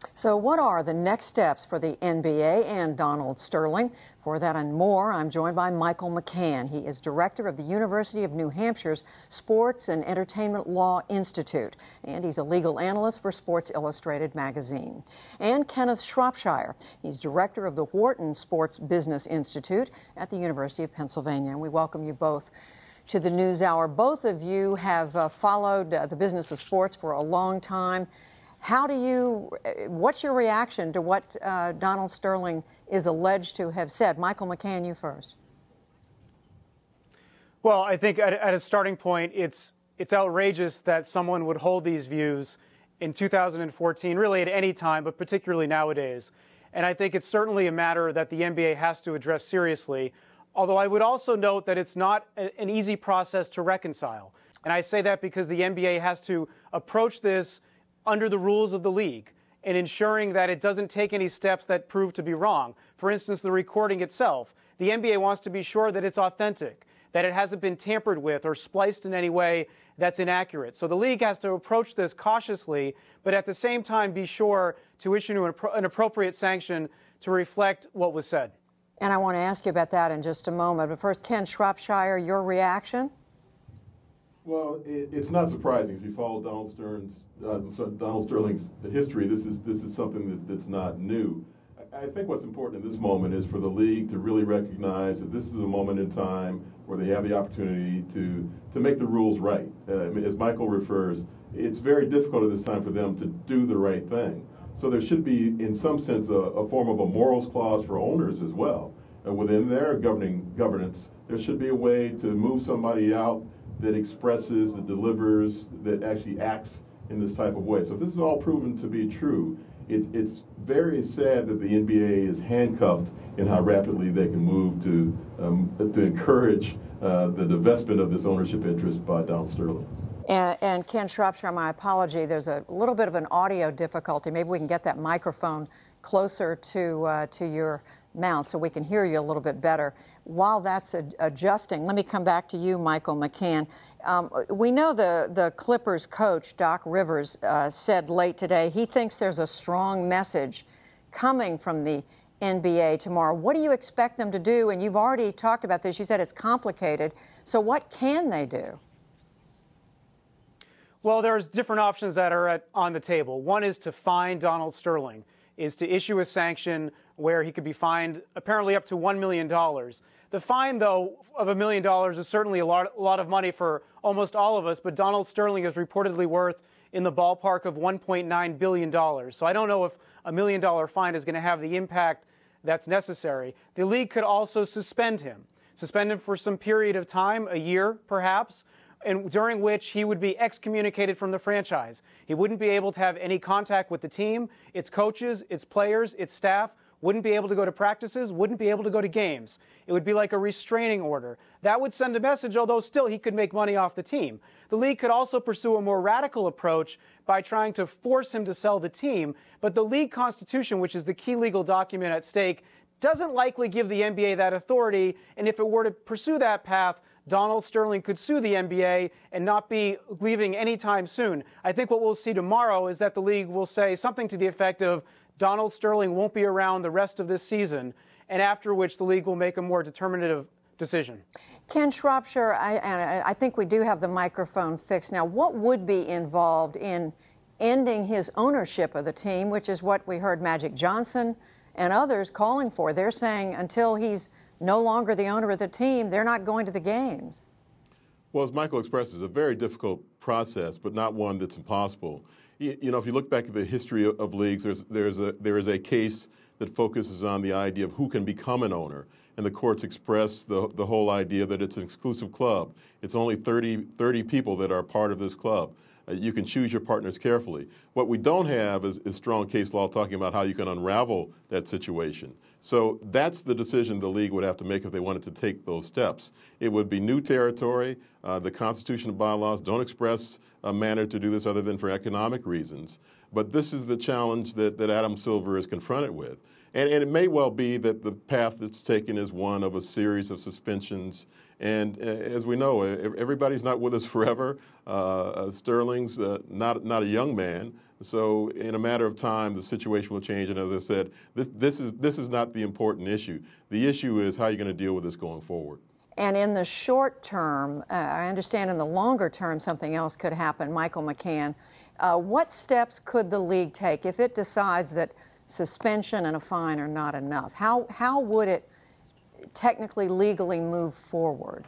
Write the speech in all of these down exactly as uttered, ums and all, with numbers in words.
So what are the next steps for the N B A and Donald Sterling? For that and more, I'm joined by Michael McCann. He is director of the University of New Hampshire's Sports and Entertainment Law Institute, and he's a legal analyst for Sports Illustrated magazine. And Kenneth Shropshire. He's director of the Wharton Sports Business Institute at the University of Pennsylvania. And we welcome you both to the NewsHour. Both of you have uh, followed uh, the business of sports for a long time. How do you, what's your reaction to what uh, Donald Sterling is alleged to have said? Michael McCann, you first. Well, I think at, at a starting point, it's it's outrageous that someone would hold these views in two thousand fourteen, really at any time, but particularly nowadays. And I think it's certainly a matter that the N B A has to address seriously, although I would also note that it's not a, an easy process to reconcile. And I say that because the N B A has to approach this under the rules of the league and ensuring that it doesn't take any steps that prove to be wrong. For instance, the recording itself. The N B A wants to be sure that it's authentic, that it hasn't been tampered with or spliced in any way that's inaccurate. So the league has to approach this cautiously, but at the same time be sure to issue an, an appropriate sanction to reflect what was said. And I want to ask you about that in just a moment. But first, Ken Shropshire, your reaction? Well, it, it's not surprising if you follow Donald Stern's, uh, Donald Sterling's history. This is this is something that, that's not new. I, I think what's important in this moment is for the league to really recognize that this is a moment in time where they have the opportunity to to make the rules right. Uh, as Michael refers, it's very difficult at this time for them to do the right thing. So there should be, in some sense, a, a form of a morals clause for owners as well. Uh, within their governing governance, there should be a way to move somebody out that expresses, that delivers, that actually acts in this type of way. So if this is all proven to be true, it's, it's very sad that the N B A is handcuffed in how rapidly they can move to, um, to encourage uh, the divestment of this ownership interest by Donald Sterling. And, and Ken Shropshire, my apology, there's a little bit of an audio difficulty. Maybe we can get that microphone closer to, uh, to your mouth so we can hear you a little bit better. While that's ad adjusting, let me come back to you, Michael McCann. Um, we know the, the Clippers coach, Doc Rivers, uh, said late today he thinks there's a strong message coming from the N B A tomorrow. What do you expect them to do? And you've already talked about this. You said it's complicated. So what can they do? Well, there's different options that are at, on the table. One is to fine Donald Sterling, is to issue a sanction where he could be fined apparently up to one million dollars. The fine, though, of a million dollars is certainly a lot, a lot of money for almost all of us, but Donald Sterling is reportedly worth in the ballpark of one point nine billion dollars. So I don't know if a million dollar fine is going to have the impact that's necessary. The league could also suspend him, suspend him for some period of time, a year perhaps, and during which he would be excommunicated from the franchise. He wouldn't be able to have any contact with the team, its coaches, its players, its staff, wouldn't be able to go to practices, wouldn't be able to go to games. It would be like a restraining order. That would send a message, although still he could make money off the team. The league could also pursue a more radical approach by trying to force him to sell the team, but the league constitution, which is the key legal document at stake, doesn't likely give the N B A that authority, and if it were to pursue that path, Donald Sterling could sue the N B A and not be leaving anytime soon. I think what we'll see tomorrow is that the league will say something to the effect of Donald Sterling won't be around the rest of this season, and after which the league will make a more determinative decision. Ken Shropshire, I, and I think we do have the microphone fixed now. What would be involved in ending his ownership of the team, which is what we heard Magic Johnson and others calling for? They're saying until he's no longer the owner of the team, they're not going to the games. Well, as Michael expresses, a very difficult process, but not one that's impossible. You, you know, if you look back at the history of, of leagues, there's, there's a, there is a case that focuses on the idea of who can become an owner. And the courts express the, the whole idea that it's an exclusive club. It's only thirty, thirty people that are part of this club. Uh, you can choose your partners carefully. What we don't have is, is strong case law talking about how you can unravel that situation. So that's the decision the league would have to make if they wanted to take those steps. It would be new territory. Uh, the Constitution and bylaws don't express a manner to do this other than for economic reasons. But this is the challenge that, that Adam Silver is confronted with. And, and it may well be that the path that's taken is one of a series of suspensions And uh, as we know, everybody's not with us forever. Uh, Sterling's uh, not not a young man, so in a matter of time, the situation will change. And as I said, this this is this is not the important issue. The issue is how you're going to deal with this going forward. And in the short term, uh, I understand in the longer term something else could happen. Michael McCann, uh, what steps could the league take if it decides that suspension and a fine are not enough? How how would it technically, legally move forward?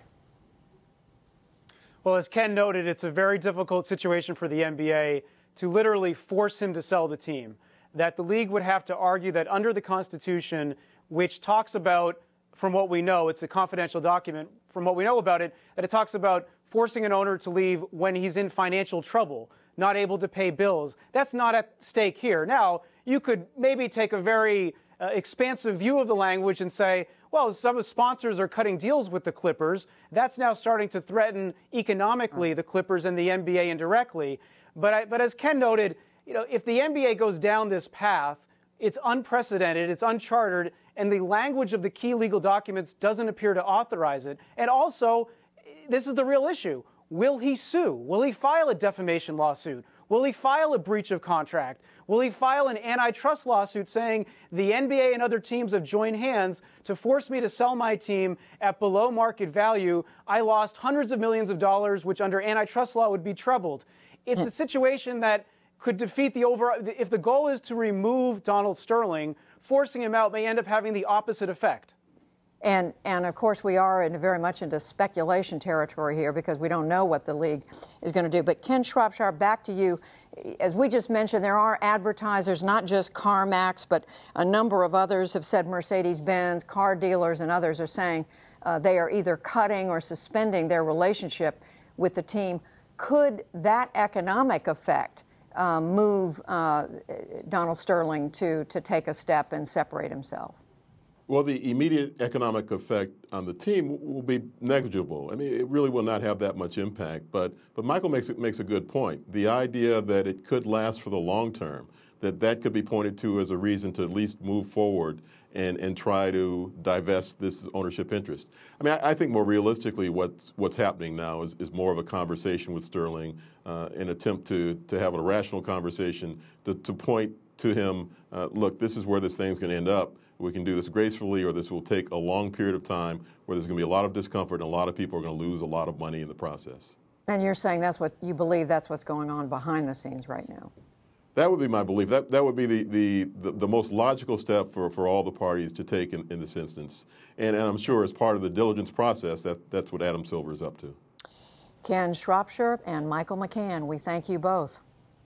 Well, as Ken noted, it's a very difficult situation for the N B A to literally force him to sell the team. That the league would have to argue that under the Constitution, which talks about, from what we know, it's a confidential document, from what we know about it, that it talks about forcing an owner to leave when he's in financial trouble, not able to pay bills. That's not at stake here. Now, you could maybe take a very uh, expansive view of the language and say, well, some of the sponsors are cutting deals with the Clippers. That's now starting to threaten economically the Clippers and the N B A indirectly. But, I, but as Ken noted, you know, if the N B A goes down this path, it's unprecedented, it's uncharted, and the language of the key legal documents doesn't appear to authorize it. And also, this is the real issue. Will he sue? Will he file a defamation lawsuit? Will he file a breach of contract? Will he file an antitrust lawsuit saying the N B A and other teams have joined hands to force me to sell my team at below market value? I lost hundreds of millions of dollars, which under antitrust law would be trebled. It's a situation that could defeat the overall. If the goal is to remove Donald Sterling, forcing him out may end up having the opposite effect. And, and of course, we are in very much into speculation territory here because we don't know what the league is going to do. But Ken Shropshire, back to you. As we just mentioned, there are advertisers, not just CarMax, but a number of others have said Mercedes-Benz, car dealers, and others are saying uh, they are either cutting or suspending their relationship with the team. Could that economic effect uh, move uh, Donald Sterling to, to take a step and separate himself? Well, the immediate economic effect on the team will be negligible. I mean, it really will not have that much impact. But but Michael makes it makes a good point. The idea that it could last for the long term, that that could be pointed to as a reason to at least move forward and, and try to divest this ownership interest. I mean, I, I think more realistically, what's what's happening now is, is more of a conversation with Sterling, uh, an attempt to to have a rational conversation to, to point to him, uh, look, this is where this thing's going to end up. We can do this gracefully, or this will take a long period of time where there's going to be a lot of discomfort and a lot of people are going to lose a lot of money in the process. And you're saying that's what you believe that's what's going on behind the scenes right now? That would be my belief. That that would be the the, the, the most logical step for, for all the parties to take in, in this instance. And, and I'm sure as part of the diligence process, that, that's what Adam Silver is up to. Ken Shropshire and Michael McCann, we thank you both.